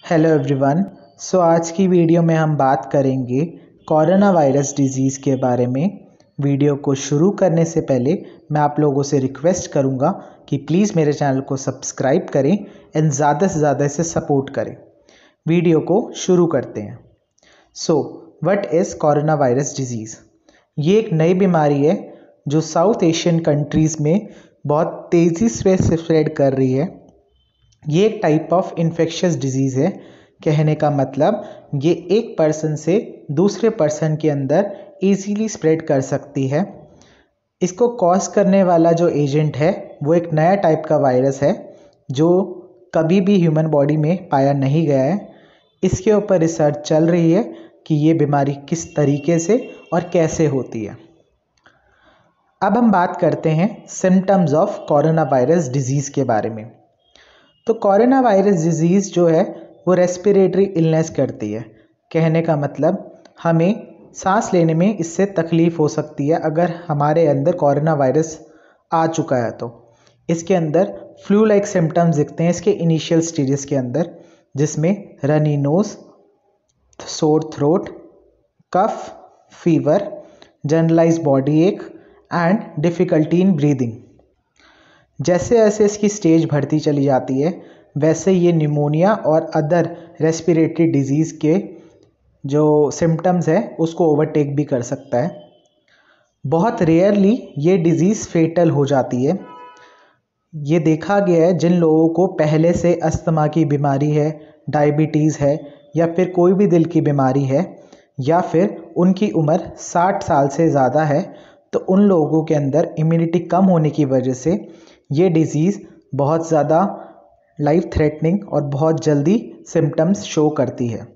Hello everyone. आज की video में हम बात करेंगे कोरोना वायरस डिज़ीज़ के बारे में। वीडियो को शुरू करने से पहले मैं आप लोगों से रिक्वेस्ट करूंगा कि प्लीज़ मेरे चैनल को सब्सक्राइब करें एंड ज़्यादा से ज़्यादा इसे सपोर्ट करें। वीडियो को शुरू करते हैं। What is coronavirus disease? ये एक नई बीमारी है जो साउथ एशियन कंट्रीज़ में बहुत तेज़ी से स्प्रेड कर रही है। ये एक टाइप ऑफ इन्फेक्शियस डिजीज़ है। कहने का मतलब ये एक पर्सन से दूसरे पर्सन के अंदर इजीली स्प्रेड कर सकती है। इसको कॉज करने वाला जो एजेंट है वो एक नया टाइप का वायरस है जो कभी भी ह्यूमन बॉडी में पाया नहीं गया है। इसके ऊपर रिसर्च चल रही है कि ये बीमारी किस तरीके से और कैसे होती है। अब हम बात करते हैं symptoms of coronavirus disease के बारे में। तो कोरोना वायरस डिजीज़ जो है वो रेस्पिरेटरी इलनेस करती है। कहने का मतलब हमें सांस लेने में इससे तकलीफ़ हो सकती है अगर हमारे अंदर कोरोना वायरस आ चुका है। तो इसके अंदर फ्लू लाइक सिम्टम्स दिखते हैं इसके इनिशियल स्टेजेस के अंदर, जिसमें runny nose, sore throat, cough, fever, generalise body ache and difficulty in breathing. जैसे जैसे इसकी स्टेज बढ़ती चली जाती है वैसे ये निमोनिया और अदर रेस्पिरेटरी डिजीज़ के जो सिम्टम्स है उसको ओवरटेक भी कर सकता है। बहुत रेयरली ये डिज़ीज़ फेटल हो जाती है। ये देखा गया है जिन लोगों को पहले से अस्थमा की बीमारी है, डायबिटीज़ है या फिर कोई भी दिल की बीमारी है या फिर उनकी उम्र 60 साल से ज़्यादा है, तो उन लोगों के अंदर इम्यूनिटी कम होने की वजह से ये डिज़ीज़ बहुत ज़्यादा लाइफ थ्रेटनिंग और बहुत जल्दी सिम्टम्स शो करती है।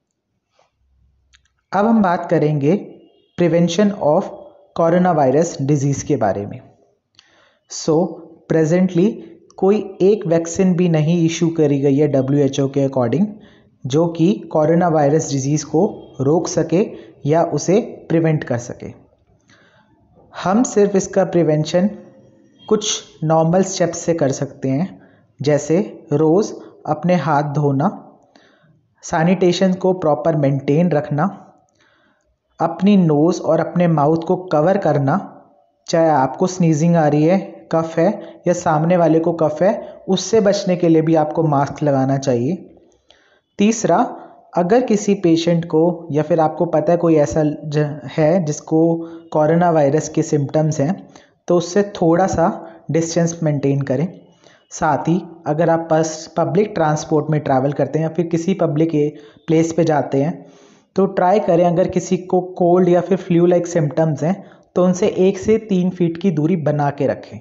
अब हम बात करेंगे prevention of coronavirus disease के बारे में। प्रेजेंटली कोई एक वैक्सीन भी नहीं इशू करी गई है WHO के अकॉर्डिंग जो कि कोरोना वायरस डिज़ीज़ को रोक सके या उसे प्रिवेंट कर सके। हम सिर्फ इसका प्रिवेंशन कुछ नॉर्मल स्टेप्स से कर सकते हैं, जैसे रोज़ अपने हाथ धोना, सैनिटेशन को प्रॉपर मेंटेन रखना, अपनी नोज़ और अपने माउथ को कवर करना, चाहे आपको स्नीजिंग आ रही है, कफ है या सामने वाले को कफ है, उससे बचने के लिए भी आपको मास्क लगाना चाहिए। तीसरा, अगर किसी पेशेंट को या फिर आपको पता है कोई ऐसा है जिसको कोरोना वायरस के सिम्टम्स हैं, तो उससे थोड़ा सा डिस्टेंस मेंटेन करें। साथ ही अगर आप पब्लिक ट्रांसपोर्ट में ट्रैवल करते हैं या फिर किसी पब्लिक प्लेस पे जाते हैं तो ट्राई करें, अगर किसी को कोल्ड या फिर फ्लू लाइक सिम्टम्स हैं तो उनसे 1 से 3 फीट की दूरी बना के रखें।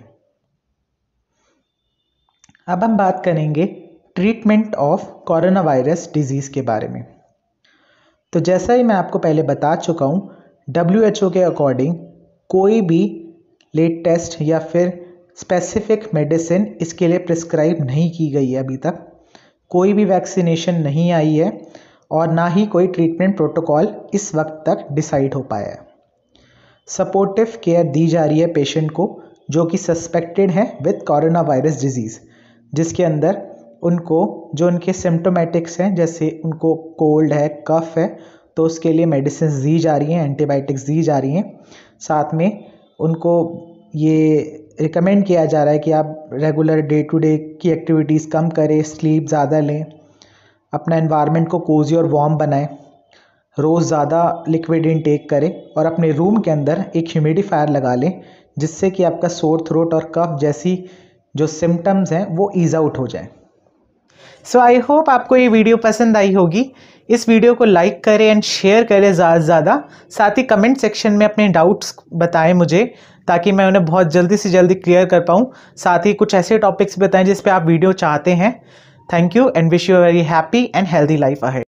अब हम बात करेंगे treatment of coronavirus disease के बारे में। तो जैसा ही मैं आपको पहले बता चुका हूँ, WHO के अकॉर्डिंग कोई भी लेटेस्ट या फिर स्पेसिफिक मेडिसिन इसके लिए प्रिस्क्राइब नहीं की गई है। अभी तक कोई भी वैक्सीनेशन नहीं आई है और ना ही कोई ट्रीटमेंट प्रोटोकॉल इस वक्त तक डिसाइड हो पाया है। सपोर्टिव केयर दी जा रही है पेशेंट को जो कि सस्पेक्टेड है विद कोरोना वायरस डिजीज़, जिसके अंदर उनको जो उनके सिम्टोमेटिक्स हैं, जैसे उनको कोल्ड है, कफ है, तो उसके लिए मेडिसिन दी जा रही हैं, एंटीबायोटिक्स दी जा रही हैं। साथ में उनको ये रिकमेंड किया जा रहा है कि आप रेगुलर डे टू डे की एक्टिविटीज़ कम करें, स्लीप ज़्यादा लें, अपना एनवायरनमेंट को कोजी और वार्म बनाएं, रोज़ ज़्यादा लिक्विड इनटेक करें और अपने रूम के अंदर एक ह्यूमिडिफायर लगा लें जिससे कि आपका सोर थ्रोट और कफ जैसी जो सिम्टम्स हैं वो ईज़ आउट हो जाए। आई होप आपको ये वीडियो पसंद आई होगी। इस वीडियो को लाइक करें एंड शेयर करें ज़्यादा से ज़्यादा। साथ ही कमेंट सेक्शन में अपने डाउट्स बताएं मुझे, ताकि मैं उन्हें बहुत जल्दी से जल्दी क्लियर कर पाऊँ। साथ ही कुछ ऐसे टॉपिक्स बताएं जिस पे आप वीडियो चाहते हैं। Thank you and wish you a very happy and healthy life ahead.